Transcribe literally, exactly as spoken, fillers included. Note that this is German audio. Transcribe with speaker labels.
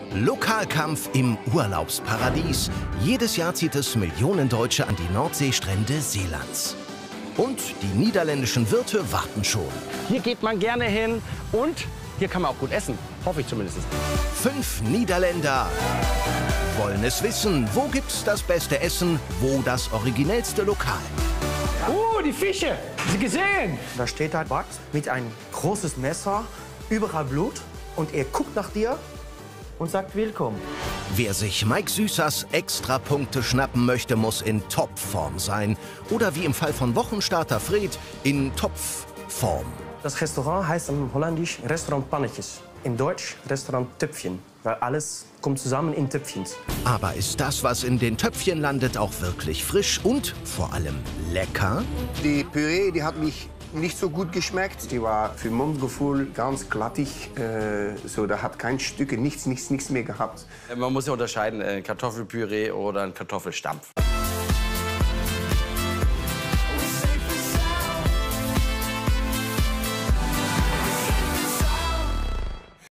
Speaker 1: Lokalkampf im Urlaubsparadies. Jedes Jahr zieht es Millionen Deutsche an die Nordseestrände Seelands. Und die niederländischen Wirte warten schon.
Speaker 2: Hier geht man gerne hin und hier kann man auch gut essen. Hoffe ich zumindest.
Speaker 1: Fünf Niederländer wollen es wissen. Wo gibt's das beste Essen? Wo das originellste Lokal?
Speaker 2: Oh, die Fische! Sie gesehen?
Speaker 3: Da steht da Bart mit einem großes Messer, überall Blut. Und er guckt nach dir und sagt Willkommen.
Speaker 1: Wer sich Mike Süßers Extrapunkte schnappen möchte, muss in Topform sein. Oder wie im Fall von Wochenstarter Fred, in Topfform.
Speaker 3: Das Restaurant heißt im Holländisch Restaurant Pannetjes. In Deutsch Restaurant Töpfchen, weil alles kommt zusammen in Töpfchen.
Speaker 1: Aber ist das, was in den Töpfchen landet, auch wirklich frisch und vor allem lecker?
Speaker 4: Die Püree, die hat mich nicht so gut geschmeckt. Die war für Mundgefühl ganz glattig. Äh, so, da hat kein Stück, nichts, nichts, nichts mehr gehabt.
Speaker 2: Man muss ja unterscheiden, ein Kartoffelpüree oder ein Kartoffelstampf.